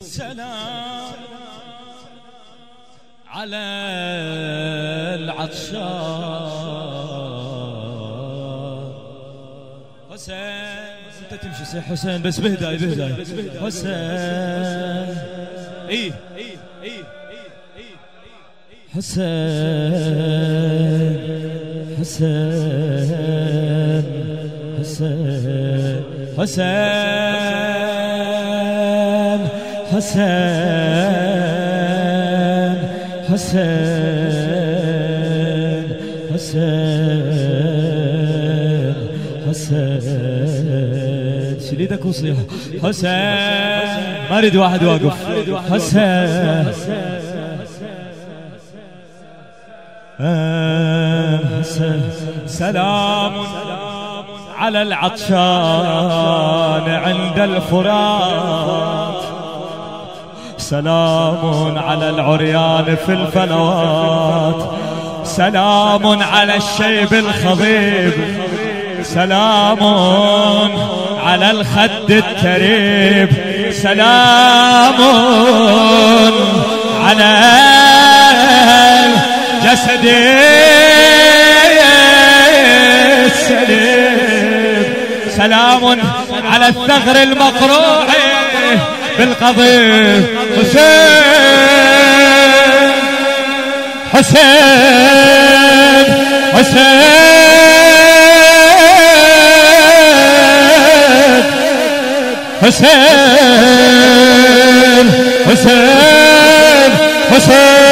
سلام على العطشان. حسين انت تمشي سي حسين بس بهداي بهداي حسين. اي حسين حسين حسين حسين حسين حسين حسين حسين شيل ايدك وصيح حسين. ما اريد واحد واقف. حسين حسين. سلام على العطشان عند الفرات، سلام على العريان في الفلوات، سلام على الشيب الخضيب، سلام على الخد التريب، سلام على الجسد السليم، سلام على الثغر المقروع بالقضيب. حسين حسين حسين حسين حسين حسين